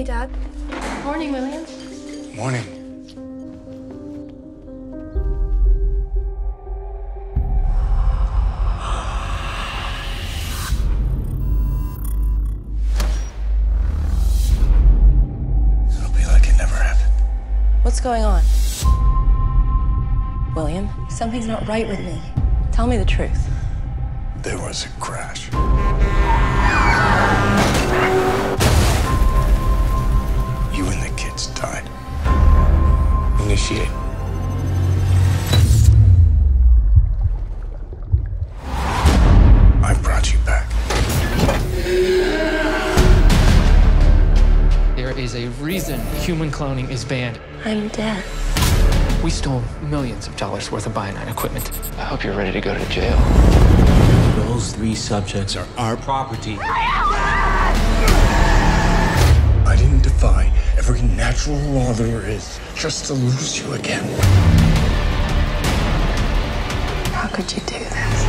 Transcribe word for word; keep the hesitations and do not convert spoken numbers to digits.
Dad. Morning, William. Morning. It'll be like it never happened. What's going on? William, something's not right with me. Tell me the truth. There was a crash. You and the kids died. Initiate. I brought you back. There is a reason human cloning is banned. I'm dead. We stole millions of dollars worth of Bionic equipment. I hope you're ready to go to jail. Those three subjects are our property. I didn't defy every natural law there is just to lose you again. How could you do this?